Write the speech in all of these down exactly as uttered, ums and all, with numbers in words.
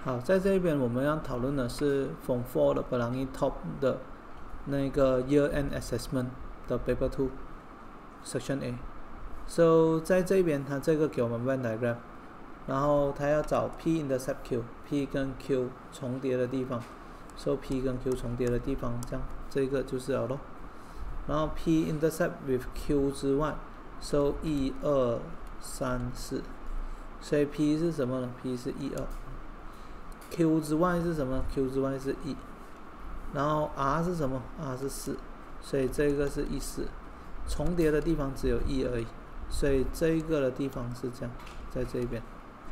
好，在这边我们要讨论的是 Form four 的 Pelangi Top 的那个 Year End Assessment 的 Paper two Section A。So 在这边它这个给我们 Venn diagram， 然后它要找 P intercept Q，P 跟 Q 重叠的地方 ，So P 跟 Q 重叠的地方，这样这个就是了咯。然后 P intercept with Q 之外 ，So 一二三四，所以 P 是什么呢 ？P 是一二。Q 之外是什么 ？Q 之外是一，然后 R 是什么 ？R 是四，所以这个是一四，重叠的地方只有一而已，所以这一个的地方是这样，在这边。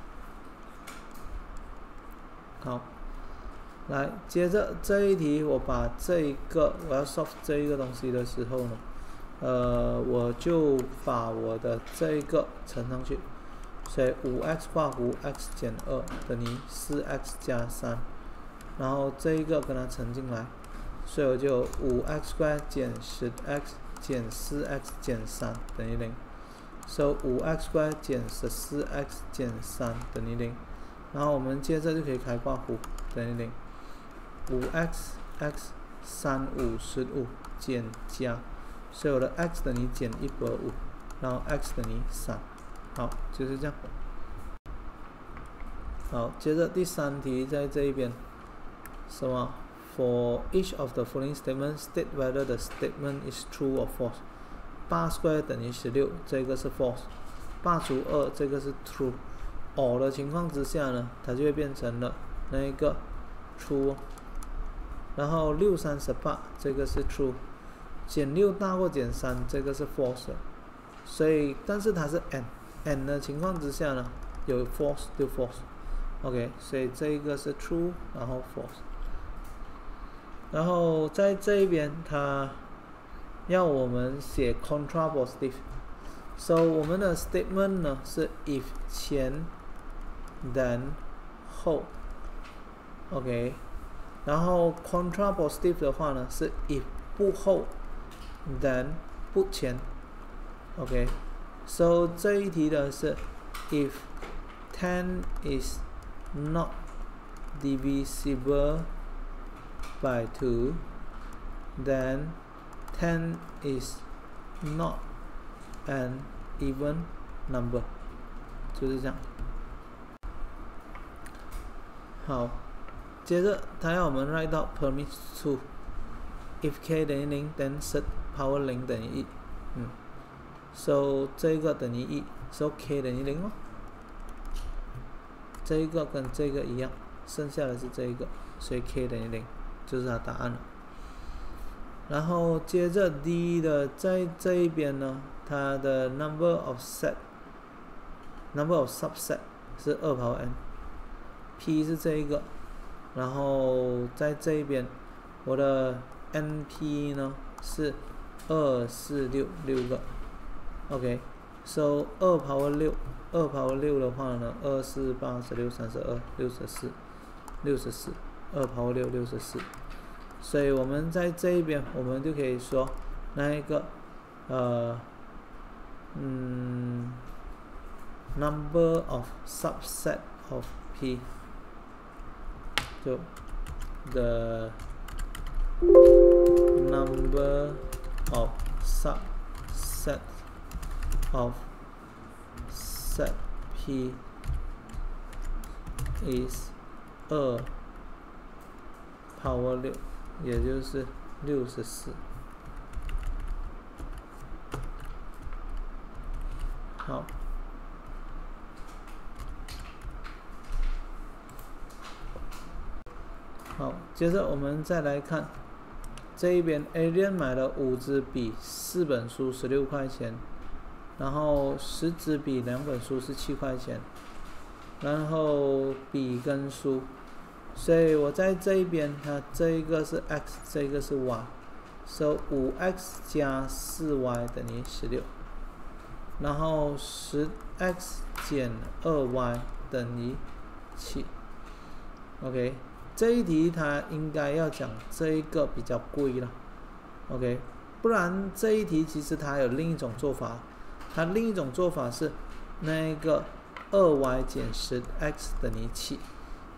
好，来接着这一题，我把这一个我要 solve 这一个东西的时候呢，呃，我就把我的这一个乘上去。所以 五 x 括弧 x 减二等于 四 x 加三，然后这一个跟它乘进来，所以我就有 五 x 2减 十 x 减 四 x 减三等于零。所以 五 x 2减 十四 x 减三等于零。然后我们接着就可以开括弧等于零。五 x x 三五十五减加，所以我的 x 等于减一百五，然后 x 等于三。好，就是这样。好，接着第三题在这一边，什么 ？For each of the following statements, state whether the statement is true or false. 八 square 等于十六，这个是 false。八除二，这个是 true。or 的情况之下呢，它就会变成了那一个 true。然后六三十八，这个是 true。减六大过减三，这个是 false。所以，但是它是 and。and 的情况之下呢，有 false 就 false，OK， 所以这一个是 true， 然后 false。然后在这一边，它要我们写 contrapositive，so 我们的 statement 呢是 if 前 then 后 ，OK， 然后 contrapositive 的话呢是 if 不后 then 不前 ，OK。So 这一题的是 if ten is not divisible by two, then ten is not an even number， 就是这样。好，接着他要我们 write 到 permit two， if k 等于零 then set power 零等于一，嗯。So 这个等于一 ，so k 等于零哦。这一个跟这个一样，剩下的是这一个，所以 k 等于零，就是它答案了。然后接着 D 的在这一边呢，它的 number of set，number of subset 是二 power n，P 是这一个，然后在这一边，我的 N P 呢是二四六六个。OK，so 二 power 六，二 power 六的话呢，二四八十六三十二六十四，六十四，二 power 六六十四，所以我们在这一边，我们就可以说那一个呃嗯 number of subset of P， 就 the number of subset of set P is 二 power 六，也就是六十四。好，好，接着我们再来看这一边 ，Adrian 买了五支笔，四本书，十六块钱。然后十支笔两本书是七块钱，然后笔跟书，所以我在这一边，它这一个是 x， 这个是 y，so 五 x 加四 y 等于十六，然后十 x 减二 y 等于七 ，OK， 这一题它应该要讲这一个比较贵了 ，OK， 不然这一题其实它有另一种做法。它另一种做法是，那个二 y 减十 x 等于七，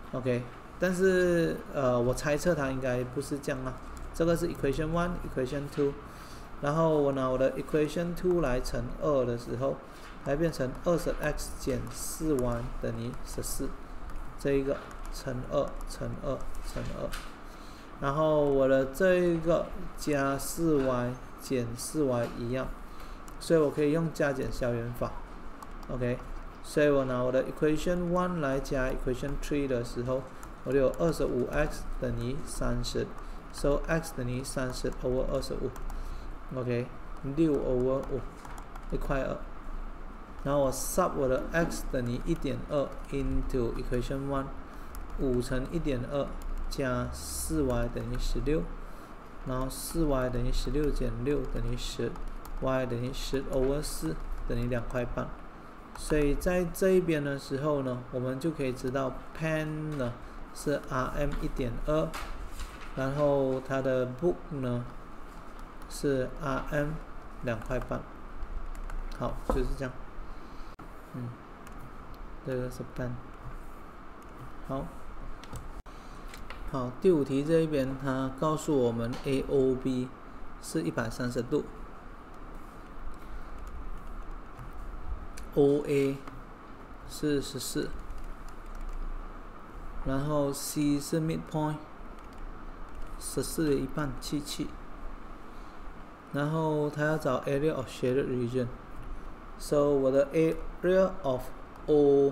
OK， 但是呃，我猜测它应该不是这样啦。这个是 equation one、equation two， 然后我拿我的 equation two 来乘二的时候，来变成二十 x 减四 y 等于十四，这一个乘二乘二乘二，然后我的这一个加四 y 减四 y 一样，所以我可以用加减消减法 ，OK， 所以我拿我的 equation one 来加 equation three 的时候，我就有二十五 x 等于三十 ，so x 等于三十 over 二十五 ，OK， 六 over 五，一块二。然后我 sub 我的 x 等于 一点二 into equation one， 五乘 一点二 加 四 y 等于十六，然后 四 y 等于十六减六等于十 ，y 等于十 over 四等于两块半。所以在这一边的时候呢，我们就可以知道 pen 呢是 rm 一点二，然后它的 book 呢是 rm 两块半。好，就是这样。嗯，这个是 pen。好，好，第五题这一边它告诉我们 A O B 是一百三十度 ，O A 是十四，然后 C 是 midpoint， 十四的一半七七，然后它要找 area of shaded region。So 我的 area of O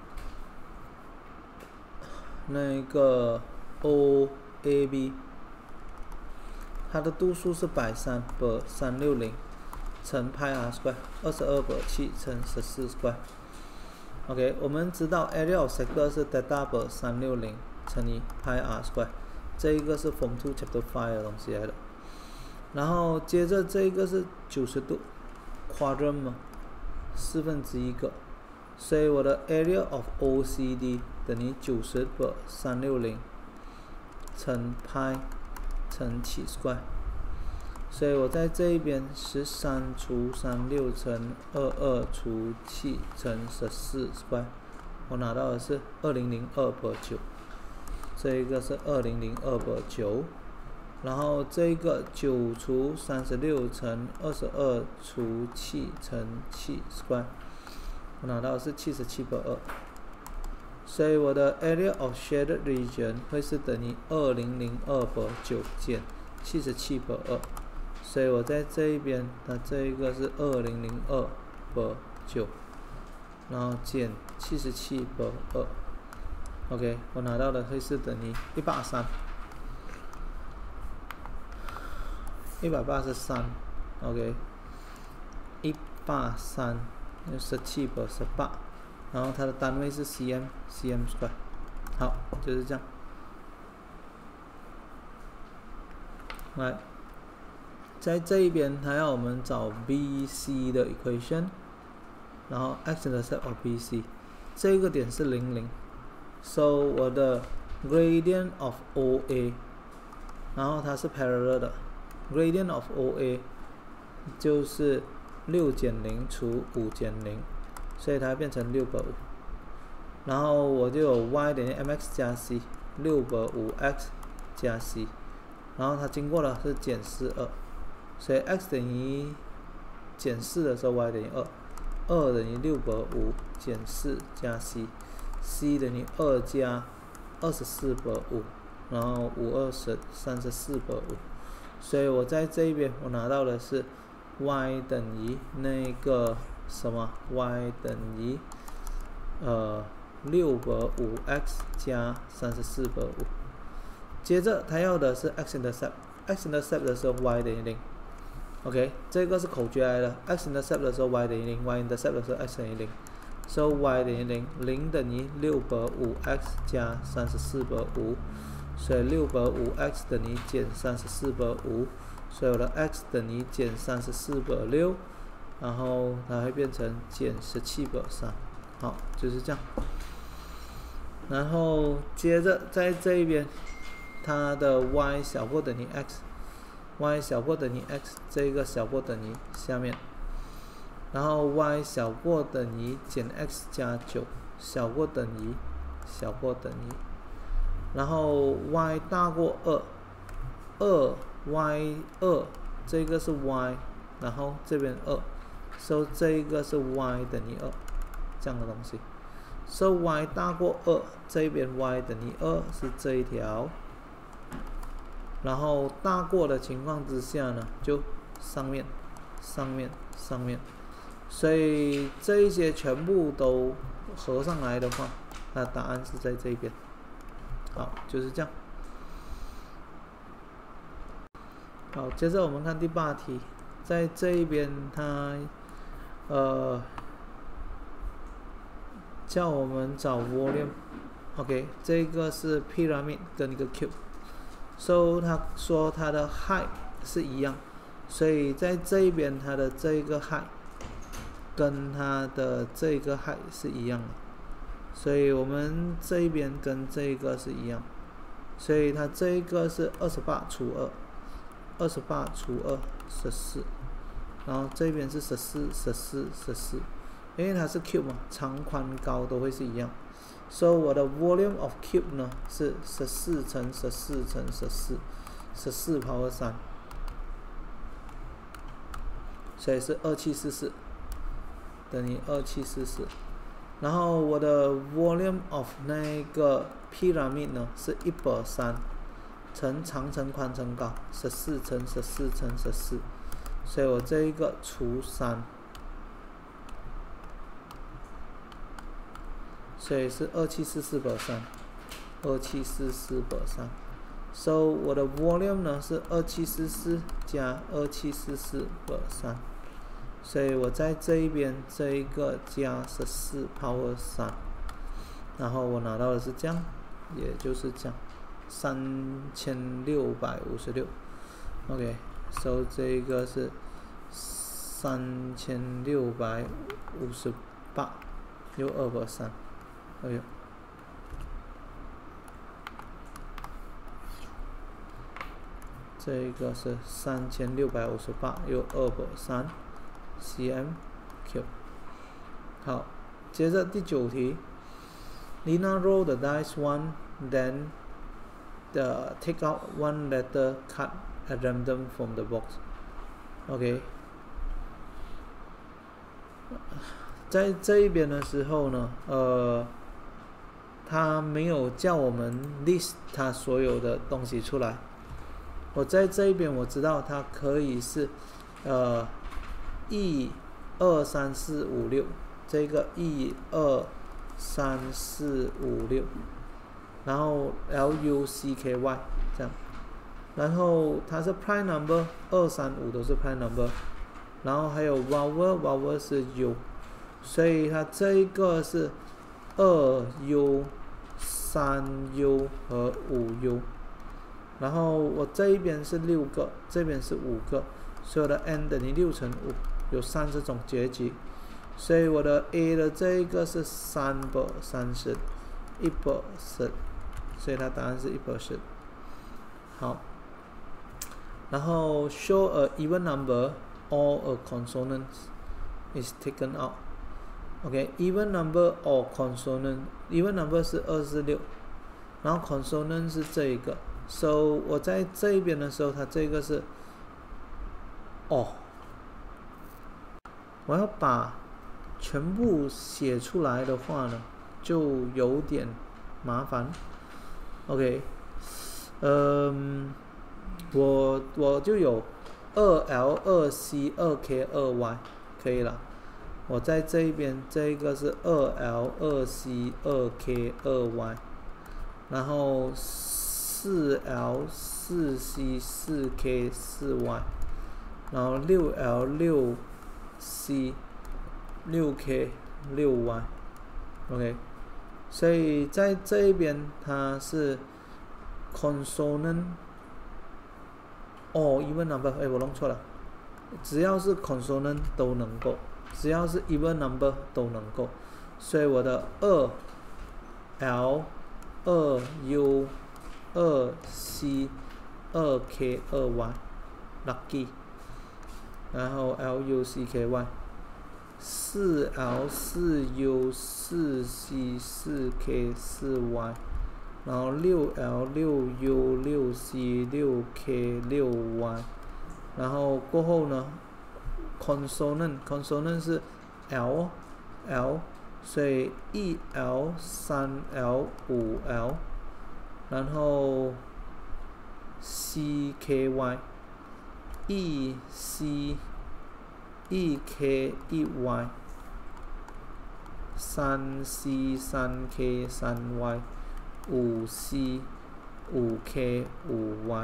那个 O A B， 它的度数是百三 per 三六零乘派 r square， 二十二 per 七乘十四 square。OK， 我们知道 area of sector 是 theta per 三六零乘以派 r square， 这一个是 form two chapter five 的东西来的。然后接着这一个是九十度 quadrant 嘛。四分之一个，所以我的 area of O C D 等于九十 per 三六零乘派乘七 square， 所以我在这一边十三除三六乘二二除七乘十四 square， 我拿到的是二零零二 per 九，这一个是二零零二 per 九。然后这个九除三十六乘二十二除七乘七 square， 我拿到的是七十七 per 二，所以我的 area of shaded region 会是等于二零零二 per 九减七十七 per 二，所以我在这一边，它这一个是二零零二 per 九，然后减七十七 per 二 ，OK， 我拿到的会是等于一百三。一百八十三 ，OK， 一百三就十七 per 十八，然后它的单位是 cm，cm square， 好，就是这样。来，在这一边它要我们找 B C 的 equation， 然后 x-intercept of B C， 这个点是零零 ，so 我的 gradient of O A， 然后它是 parallel 的。gradient of O A 就是六减零除五减零，所以它变成六百五。然后我就有 y 等于 mx 加 c， 六百五 x 加 c， 然后它经过了是减四二，所以 x 等于减四的时候 y 等于二，二等于六百五减四加 c，c 等于二加二十四百五，然后五二十三十四百五。所以我在这一边我拿到的是 y 等于那个什么 y 等于呃六百五 x 加三十四百五。接着他要的是 x-intercept，x intercept 的时候 y 等于零。OK， 这个是口诀来的。x intercept 的时候 y 等于零 ，y intercept 的时候 x 等于零。So y 等于零，零等于六百五 x 加三十四百五。所以六百五 x 等于减三十四百五，所以我的 x 等于减三十四百六，然后它会变成减十七百三，好，就是这样。然后接着在这一边，它的 y 小过等于 x，y 小过等于 x， 这个小过等于下面，然后 y 小过等于减 x 加九，小过等于小过等于然后 y 大过二，二 y 二，这个是 y， 然后这边二，所以这个是 y 等于二，这样的东西。所以 y 大过二，这边 y 等于二是这一条，然后大过的情况之下呢，就上面、上面、上面，所以这一些全部都合上来的话，它的答案是在这边。好，就是这样。好，接着我们看第八题，在这一边它呃叫我们找 volume。OK， 这个是 pyramid 跟一个 cube。So 他说它的 height 是一样，所以在这一边它的这一个 height 跟它的这个 height 是一样的，所以我们这一边跟这一个是一样，所以它这一个是二十八除二，二十八除二十四，然后这边是十四、十四、十四，因为它是 cube 嘛，长宽高都会是一样。所以我的 volume of cube 呢是十四乘十四乘十四，十四 power 三，所以是二七四四等于二七四四。然后我的 volume of 那个 pyramid 呢是一百三乘长乘宽乘高，十四乘十四乘十四，所以我这一个除三。所以是二七四四百三，二七四四百三。So 我的 volume 呢是二七四四加二七四四百三，所以我在这一边这一个加十四 power 三，然后我拿到的是这样，也就是这样，三千六百五十六。OK，so 这一个是三千六百五十八，又二百三。哎呦，这个是三千六百五十八，又二百三 cm cube。好，接着第九题 ，Lina roll the dice one, then the take out one letter cut at random from the box. OK， 在这一边的时候呢，呃。他没有叫我们 list 他所有的东西出来。我在这一边我知道它可以是，呃，一、二、三、四、五、六，这个一、二、三、四、五、六，然后 L U C K Y 这样，然后它是 prime number， 二、三、五都是 prime number， 然后还有 vowel vowel 是 U， 所以它这一个是二 U。三 U 和五 U， 然后我这一边是六个，这边是五个，所以我的 n 等于六乘五，有三十种结局，所以我的 a 的这一个是三百三十，一百十，所以它答案是一百十。好，然后 show a even number or a consonant is taken out。OK，even number or consonant，even number 是二十六，然后 consonant 是这一个 ，so 我在这一边的时候，它这个是，哦，我要把全部写出来的话呢，就有点麻烦。OK， 嗯，我我就有二 L 二 C 二 K 二 Y 可以了。我在这一边，这个是二 L 二 C 二 K 二 Y， 然后四 L 四 C 四 K 四 Y， 然后六 L 六 C 六 K 六 Y，OK， 所以在这一边它是 consonant， 哦 even number， 哎我弄错了，只要是 consonant 都能够。只要是 even number 都能够，所以我的二 L 二 U 二 C 二 K 二 Y lucky， 然后 L U C K Y 四 L 四 U 四 C 四 K 四 Y 然后六 L 六 U 六 C 六 K 六 Y， 然后过后呢 consonant consonant 是 L L， 所以一 L 三 L 五 L， 然后 C K Y 一 C 一 K 一 Y， 三 C 三 K 三 Y， 五 C 五 K 五 Y，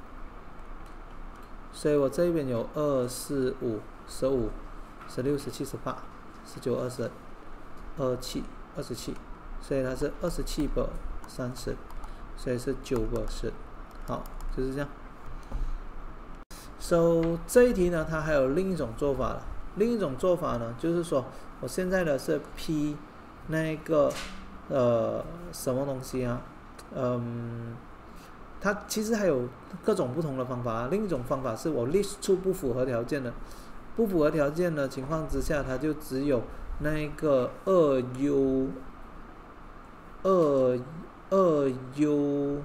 所以我这边有二四五十五十六十七十八十九二十二七二十七，所以它是二十七百三十，所以是九百十。好，就是这样。So 这一题呢，它还有另一种做法了。另一种做法呢，就是说我现在的是 P 那个呃什么东西啊？嗯，它其实还有各种不同的方法啊。另一种方法是我 list 出不符合条件的，不符合条件的情况之下，它就只有那个二 U 二二 U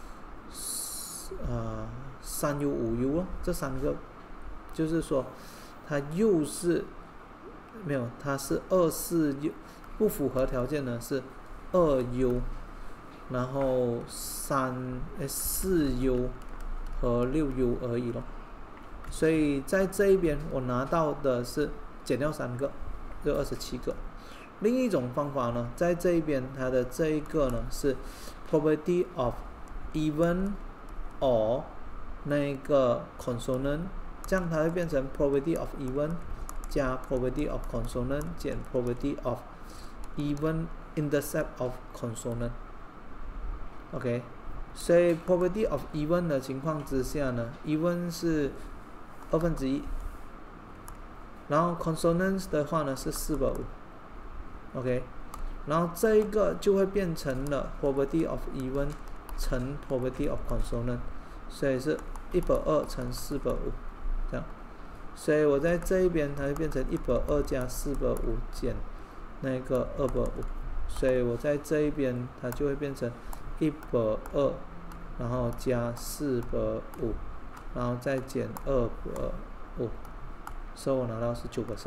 啊。三 U 五 U 哦，这三个就是说它又是没有，它是二四 U， 不符合条件呢是二 U， 然后三诶四 U 和六 U 而已咯。所以在这一边我拿到的是减掉三个，就二十七个。另一种方法呢，在这一边它的这一个呢是 property of even or 那个 consonant， 这样它会变成 property of even 加 property of consonant 减 property of even intercept of consonant。OK， 所以 property of even 的情况之下呢 ，even 是二分之一，然后 consonants 的话呢是四百五。OK， 然后这一个就会变成了 property of even 乘 property of consonant， 所以是一百二乘四百五，这样。所以我在这一边它就变成一百二加四百五减那个二百五，所以我在这一边它就会变成一百二，然后加四百五，然后再减二百五，所以我拿到是九百分。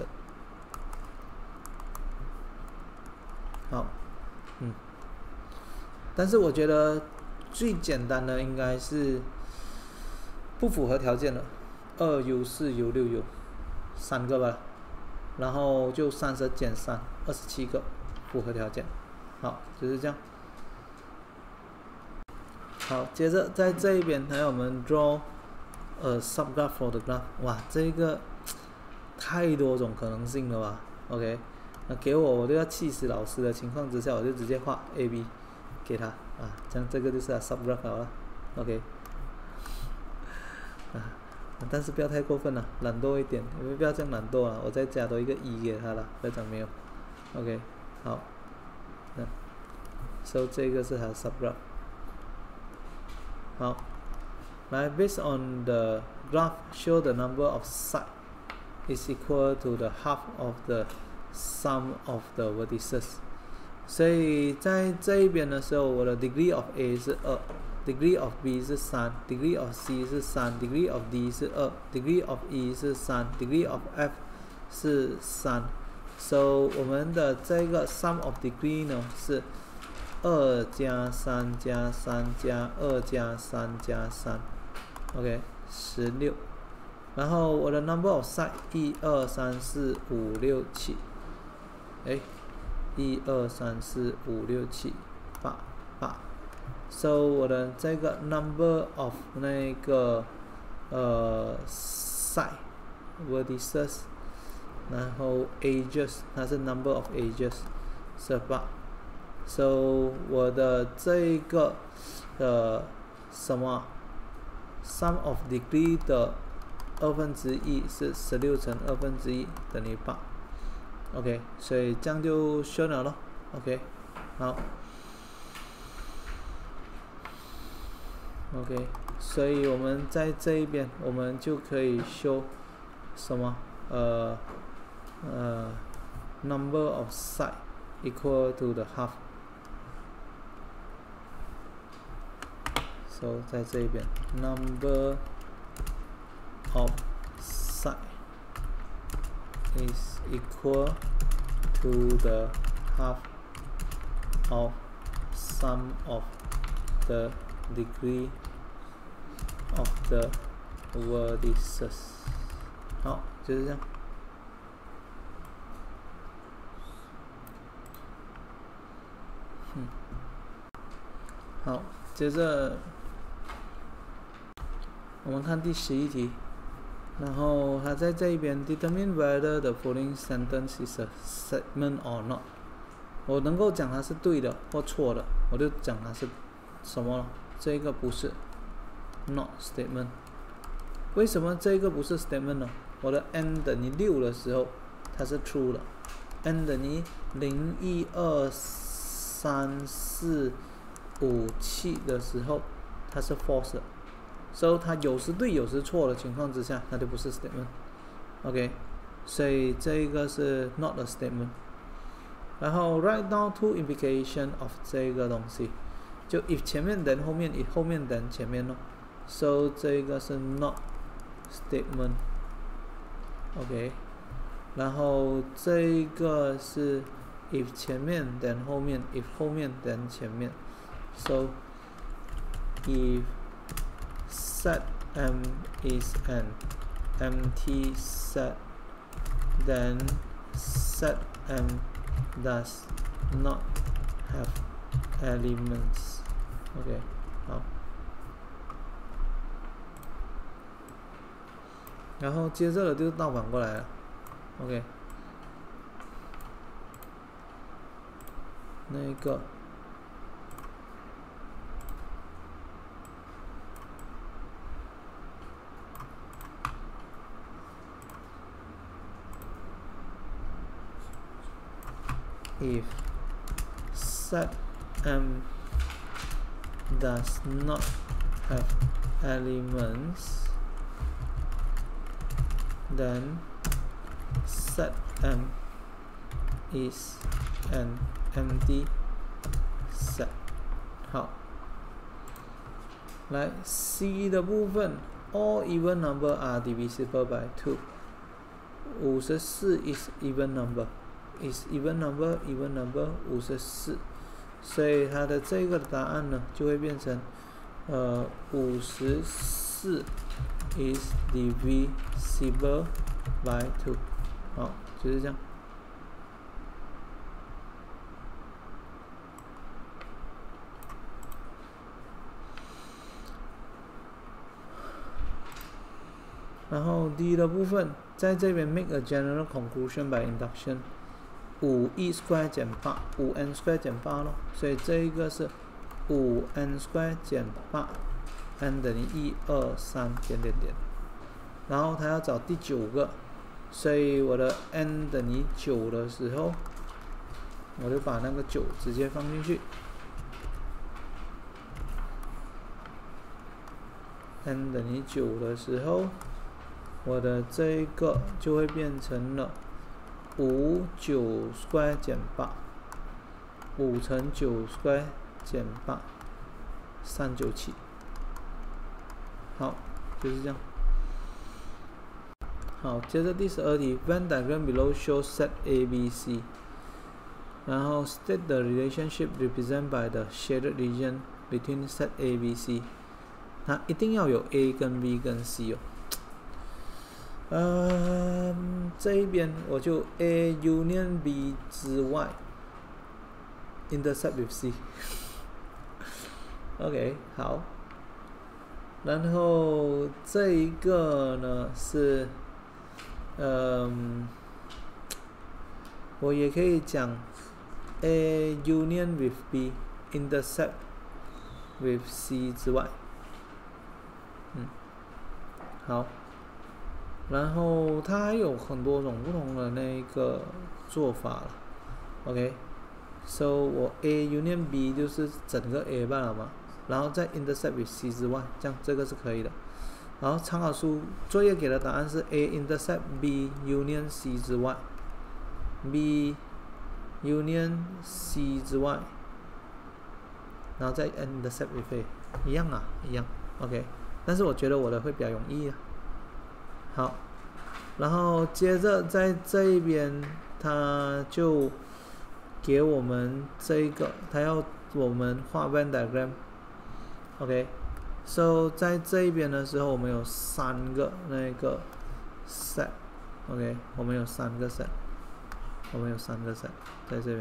好，嗯，但是我觉得最简单的应该是不符合条件的，二 U 四 U 六 U， 三个吧，然后就三十减三，二十七个符合条件。好，就是这样。好，接着在这一边还有我们 draw a subgraph for the graph， 哇，这个太多种可能性了吧 ？OK。那给我我都要气死老师的情况之下，我就直接画 A B 给他啊，这样这个就是他 subgraph 了 ，OK， 啊，但是不要太过分了，懒惰一点，你们不要这样懒惰啊，我再加多一个一给他了，不要讲没有 ，OK， 好，那 ，so 这个是他的 subgraph， 好，来 based on the graph show the number of side is equal to the half of the sum of the vertices， 所以在这一边的时候，我的 degree of A 是二 ，degree of B 是三 ，degree of C 是三 ，degree of D 是二 ，degree of E 是三 ，degree of F 是三。So 我们的这个 sum of degree 呢是二加三加三加二加三加三 ，OK， 十六。然后我的 number of side 一二三四五六七。哎，一二三四五六七八八 ，so 我的这个 number of 那个呃 side vertices， 然后 edges 它是 number of edges 是八 ，so 我的这一个呃什么 sum of degree 的二分之一是十六乘二分之一等于八。OK， 所以这样就修了咯。OK， 好。OK， 所以我们在这一边，我们就可以修什么？呃呃 ，number of side equal to the half。 ，so 在这一边 number of side is equal to the half of sum of the degree of the vertices。好，就是这样。嗯，好，接着我们看第十一题。然后它在这一边 determine whether the following sentence is a statement or not。我能够讲它是对的或错的，我就讲它是什么了。这个不是 not statement。为什么这个不是 statement 呢？我的 n 等于六的时候，它是 true 的 ；n 等于零、一、二、三、四、五、七的时候，它是 false 的。所以它有时对有时错的情况之下，它就不是 statement。OK， 所以这一个是 not a statement。然后 write down two implication of 这个东西，就 if 前面 then 后面 if 后面 then 前面咯。So 这个是 not statement。OK， 然后这一个是 if 前面 then 后面 if 后面 then 前面。So if set M is an empty set, then set M does not have elements. OK， 好。然后接着的就倒反过来了。OK， 那个。If set M does not have elements, then set M is an empty set。好，来 C 的部分 ，all even number are divisible by two。五十四 is even number。is even number even number 五十四，所以它的这个答案呢就会变成呃五十四 is divisible by two。好，就是这样。然后 D 的部分在这边 make a general conclusion by induction。五 e square 减八，五 n square 减八咯，所以这一个是五 n square 减八 ，n 等于一二三点点点，然后它要找第九个，所以我的 n 等于九的时候，我就把那个九直接放进去 ，n 等于九的时候，我的这一个就会变成了。五九 square 减八，五乘九 square 减八，三九七。好，就是这样。好，接着第十二题 ，Venn diagram below shows set A B C， 然后 state the relationship represented by the shaded region between set A B C。它一定要有 A 跟 B 跟 C 哦。呃，这一边我就 A union B 之外 ，intersect with C。OK， 好。然后这一个呢是，嗯，我也可以讲 A union with B intersect with C 之外。嗯，好。然后它还有很多种不同的那个做法了 ，OK，so 我 A union B 就是整个 A 罢了嘛，然后再 intersect with C 之外，这样这个是可以的。然后参考书作业给的答案是 A intersect B union C 之外 ，B union C 之外然后再 intercept with a， 一样啊，一样 ，OK。但是我觉得我的会比较容易啊。好，然后接着在这一边，他就给我们这一个，他要我们画 Venn diagram，OK。So 在这一边的时候，我们有三个那个 set，OK， 我们有三个 set， 我们有三个 set 在这边。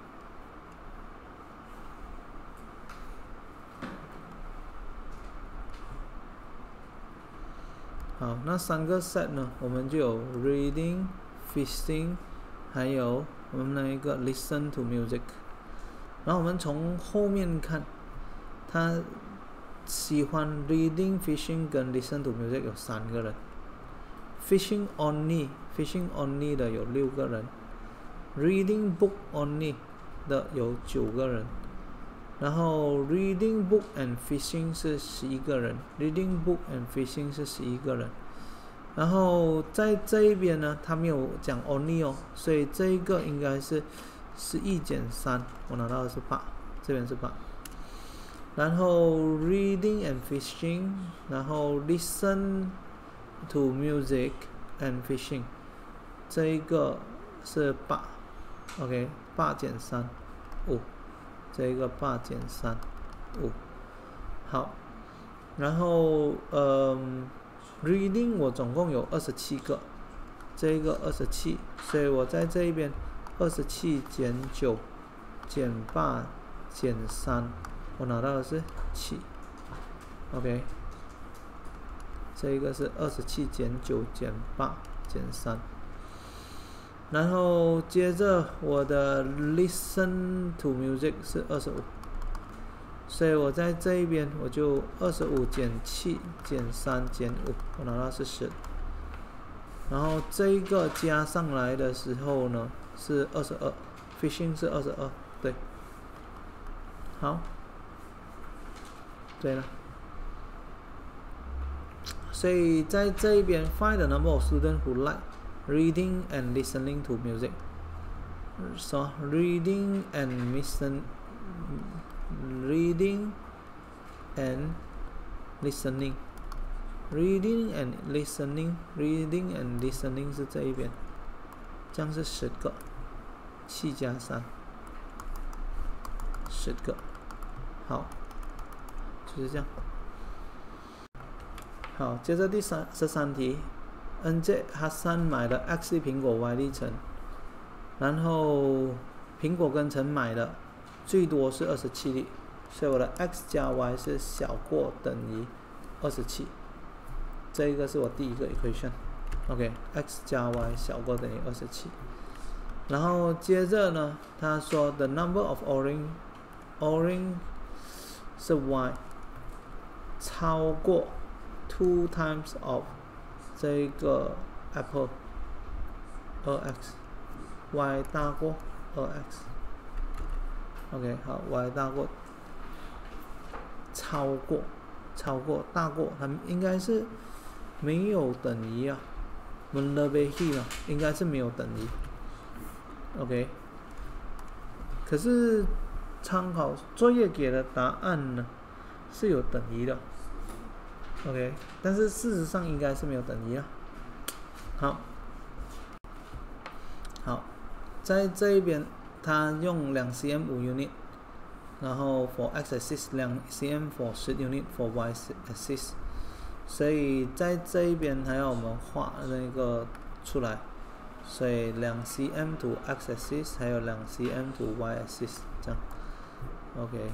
好，那三个 set 呢，我们就有 reading、fishing， 还有我们那一个 listen to music。然后我们从后面看，他喜欢 reading、fishing 跟 listen to music 有三个人 ，fishing only、fishing only 的有六个人 ，reading book only 的有九个人。然后 reading book and fishing 是十一个人 ，reading book and fishing 是十一个人。然后在这一边呢，他没有讲 only 哦，所以这一个应该是十一减三，我拿到的是八，这边是八。然后 reading and fishing， 然后 listen to music and fishing， 这一个是八 ，OK， 八减三，五。这一个八减三，五，好，然后嗯 ，reading 我总共有二十七个，这一个二十七，所以我在这一边二十七减九减八减三，我拿到的是七 ，OK， 这一个是二十七减九减八减三。然后接着我的 listen to music 是二十五，所以我在这一边我就二十五减七减三减五，我拿到是十。然后这一个加上来的时候呢是二十二 ，fishing 是二十二，对。好，对了。所以在这一边 find the number of students who like reading and listening to music. So reading and listen, reading and listening, reading and listening, reading and listening 是这一边，这样是十个，七加三，十个，好，就是这样。好，接着第三十三题。N J 哈桑买了 X 粒苹果 Y 粒橙，然后苹果跟橙买的最多是二十七粒，所以我的 X 加 Y 是小过等于二十七，这个是我第一个 equation。OK，X 加 Y 小过等于二十七。然后接着呢，他说 the number of orange orange 是 Y 超过 two times of这个 apple 二 x，y 大过二 x。OK， 好 ，y 大过，超过，超过，大过，它应该是没有等于啊，我们 lebih 啊，应该是没有等于。OK， 可是参考作业给的答案呢是有等于的。OK， 但是事实上应该是没有等于啊。好，好，在这一边，它用两 cm 五 unit， 然后 for x axis 两 cm for 十 unit for y axis， 所以在这一边还要我们画那个出来，所以两 cm to x axis 还有两 cm to y axis 这样 ，OK。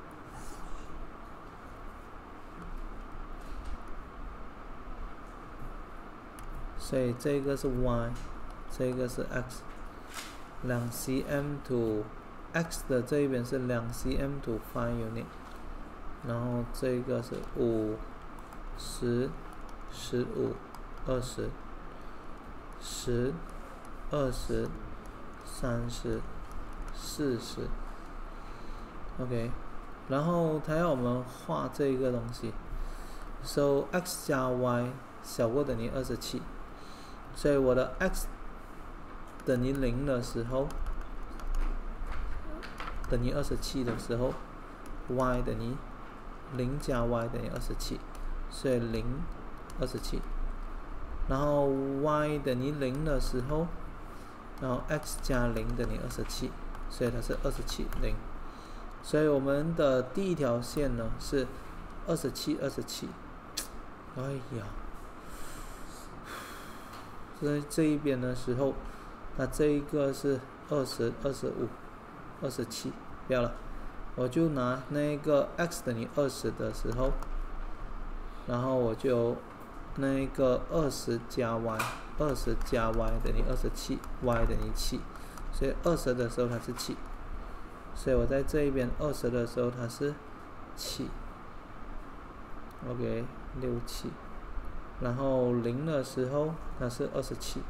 所以这个是 y， 这个是 x， 两 cm to x 的这一边是两 cm to five unit， 然后这个是五、十、十五、二十、十、二十、三十、四十 ，OK， 然后他要我们画这一个东西 ，so x 加 y 小过等于二十七。所以我的 x 等于零的时候，等于二十七的时候， y 等于零加 y 等于二十七，所以零二十七。然后 y 等于零的时候，然后 x 加零等于二十七，所以它是二十七零。所以我们的第一条线呢是二十七二十七。哎呀，在这一边的时候，它这一个是二十二十五二十七，不要了。我就拿那个 x 等于二十的时候，然后我就那个二十加 y， 二十加 y 等于二十七 ，y 等于七，所以二十的时候它是七，所以我在这一边二十的时候它是七 ，OK 六七，然后零的时候它是二十七，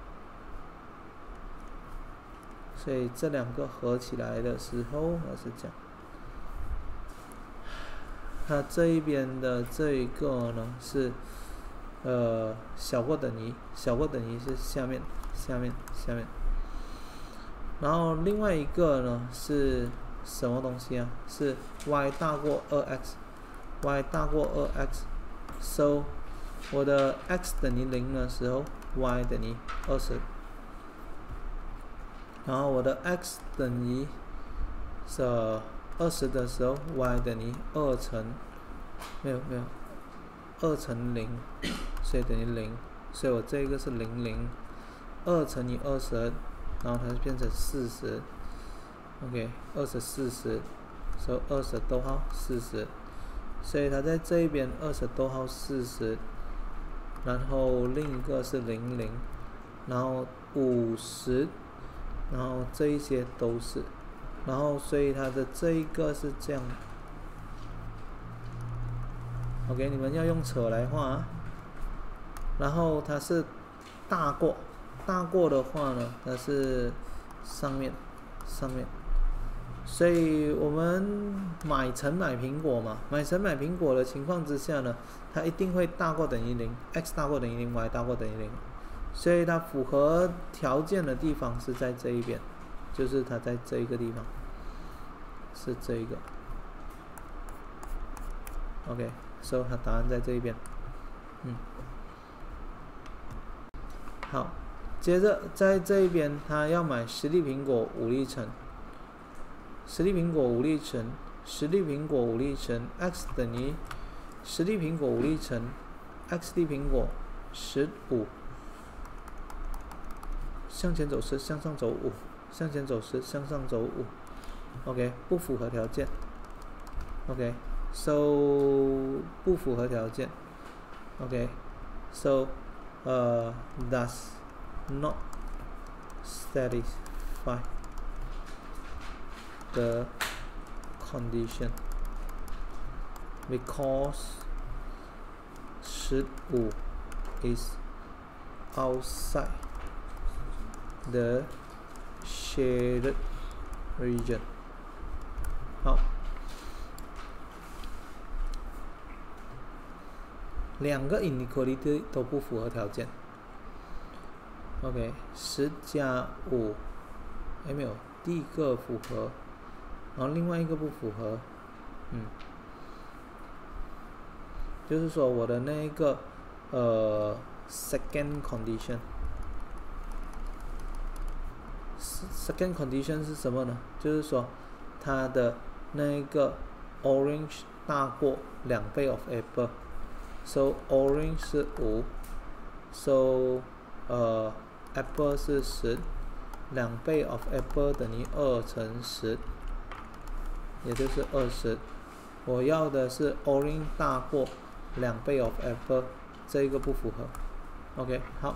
所以这两个合起来的时候它是这样。它这一边的这一个呢是，呃，小过等于，小过等于是下面，下面，下面。然后另外一个呢是什么东西啊？是 y 大过 二 x，y 大过 二 x，so 我的 x 等于零的时候 ，y 等于二十，然后我的 x 等于是二十的时候 ，y 等于二乘，没有没有，二乘零，所以等于零，所以我这个是零零，二乘以二十，然后它就变成四十 ，OK， 二十四十，所以二十逗号四十，所以它在这一边二十逗号四十，然后另一个是零零，然后五十，然后这一些都是。然后，所以它的这一个是这样 ，OK， 你们要用扯来画啊。然后它是大过，大过的话呢，它是上面，上面。所以我们买成买苹果嘛，买成买苹果的情况之下呢，它一定会大过等于零 ，x 大过等于零 ，y 大过等于零。所以它符合条件的地方是在这一边。就是它在这一个地方，是这一个 ，OK， 所以它答案在这一边，嗯，好，接着在这一边，他要买十粒苹果五粒乘，十粒苹果五粒乘，十粒苹果五粒乘 x 等于十粒苹果五粒乘 x 粒苹果十五，向前走十，向上走五。向前走十，向上走五 ，OK， 不符合条件 ，OK，so 不符合条件 ，OK，so 呃、uh, does not satisfy the condition because 十五 is outside the shaded region。好，两个 inequality 都不符合条件。OK， 十加五，哎没有，第一个符合，然后另外一个不符合，嗯，就是说我的那个呃 second condition。Second condition 是什么呢？就是说，它的那个 orange 大过两倍 of apple，so orange 是五 ，so 呃 apple 是十，两倍 of apple 等于二乘十，也就是二十。我要的是 orange 大过两倍 of apple， 这一个不符合。OK， 好。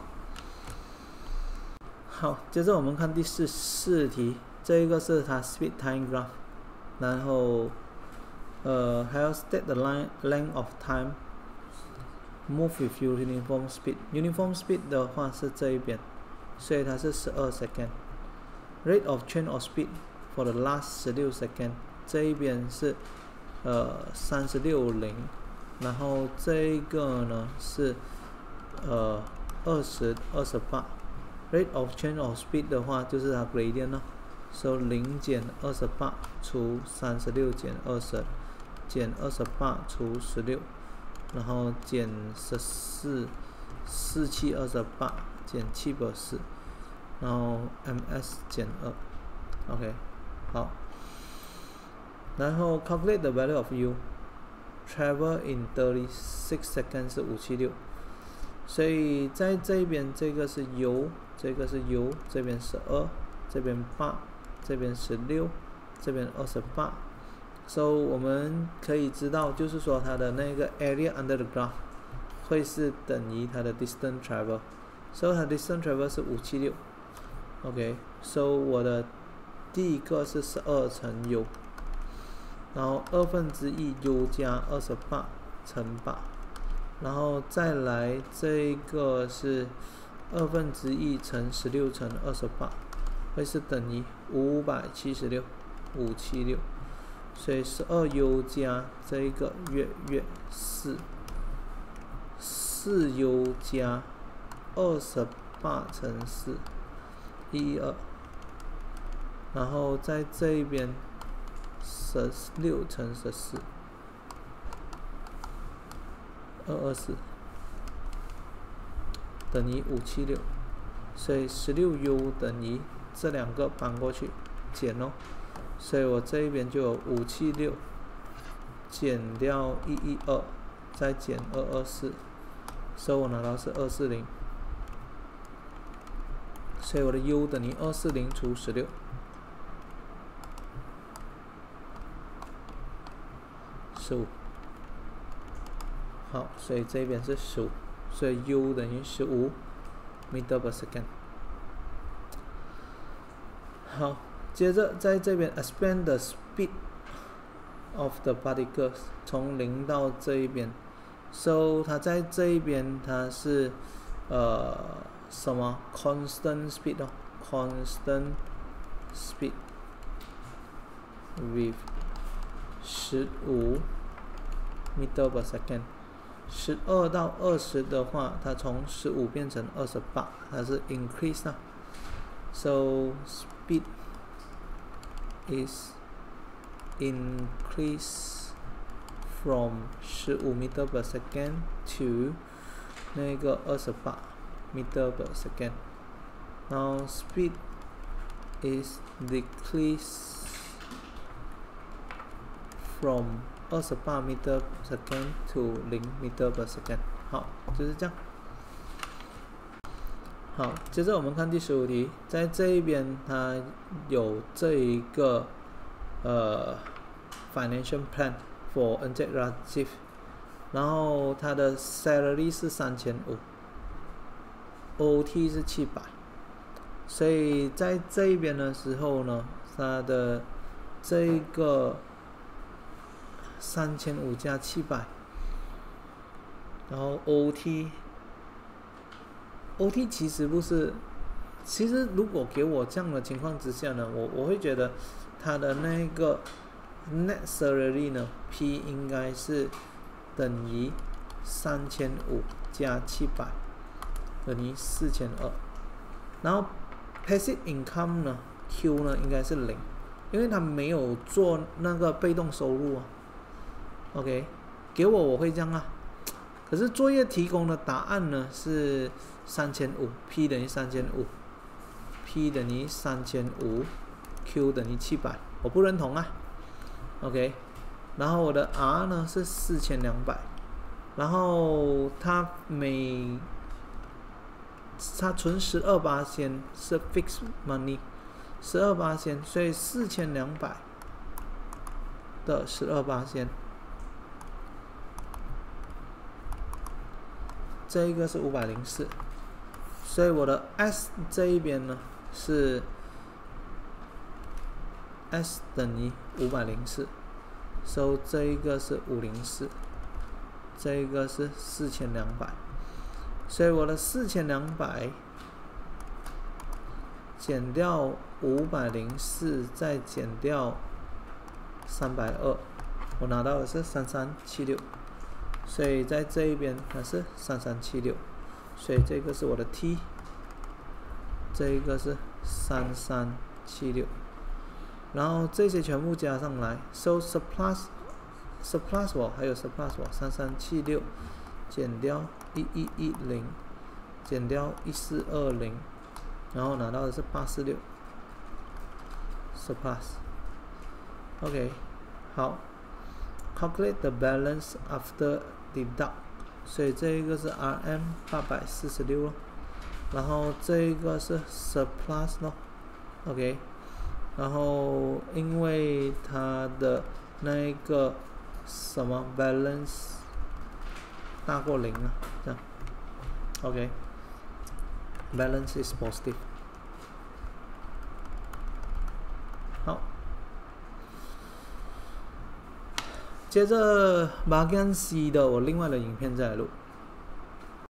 好，接着我们看第四四题，这一个是它 speed time graph， 然后呃还要 state the line length of time move with uniform speed。uniform speed 的话是这一边，所以它是十二 second。rate of change of speed for the last 十六 second， 这一边是呃三十六零，然后这一个呢是呃二十二十八。rate of change of speed 的话就是它 gradient 咯， 所以零减二十八除三十六减二十，减二十八除十六，然后减十四，四七二十八减七百四，然后 ms 减二 ，OK， 好，然后 calculate the value of u。 Travel in thirty-six seconds 是五七六，所以在这边这个是 u， 这个是 u， 这边十二，这边八，这边十六，这边二十八。所以我们可以知道，就是说它的那个 area under the graph 会是等于它的 distance travel， 所以它的 distance travel 是五七六。OK， 所以我的第一个是十二乘 u。然后二分之一 u 加二十八乘八，然后再来这个是二分之一乘十六乘二十八，会是等于五百七十六，五七六，所以十二 u 加这一个月月四，四 u 加二十八乘四，一二，然后在这一边。十六乘十四，二二四，等于五七六，所以十六 u 等于这两个搬过去减哦，所以我这一边就有五七六减掉一一二，再减二二四，所以我拿到是二四零，所以我的 u 等于二四零除十六。十五，好，所以这边是十五，所以 u 等于十五 meter per second。好，接着在这边 expand the speed of the particles 从零到这一边 ，so 它在这一边它是呃什么 constant speed 哦 ，constant speed with 十五 meter per second， 十二到二十的话，它从十五变成二十八，它是 increase 啊。So speed is increase from 十五 meter per second to 那个二十八 meter per second。Now speed is decrease from 二十八 meter per second to 零 meter per second。好，就是这样。好，接着我们看第十五题，在这一边它有这一个呃 financial plan for Encik Rajiv， 然后他的 salary 是三千五 ，O T 是七百，所以在这一边的时候呢，他的这一个三千五加七百，然后 O T。O T 其实不是，其实如果给我这样的情况之下呢，我我会觉得他的那个 net salary 呢 ，P 应该是等于三千五加七百，等于四千二。然后 passive income 呢 ，Q 呢应该是零，因为他没有做那个被动收入啊。OK， 给我我会这样啊。可是作业提供的答案呢是三千五 ，P 等于三千五 ，P 等于三千五 ，Q 等于七百，我不认同啊。OK， 然后我的 R 呢是四千两百，然后它每它存十二巴仙是 fixed money， 十二巴仙，所以四千两百的十二巴仙。这一个是五百零四，所以我的 S 这一边呢是 S 等于五百零四，所以这一个是五百零四，这一个是四千两百，所以我的四千两百减掉五百零四，再减掉三百二，我拿到的是三三七六。所以在这一边它是三三七六，所以这个是我的 T， 这一个是三三七六。 然后这些全部加上来 ，so surplus surplus 我还有 surplus 我三三七六减掉一一一零，减掉一四二零，然后拿到的是八四六 surplus。OK， 好 ，calculate the balance after deduct， 所以这一个是 R M 八百四十六咯，然后这一个是 surplus 咯 ，OK。然后因为它的那一个什么 balance 大过零啊，这样 ，OK，balance is positive。好，接着 bagian C 的我另外的影片再来录。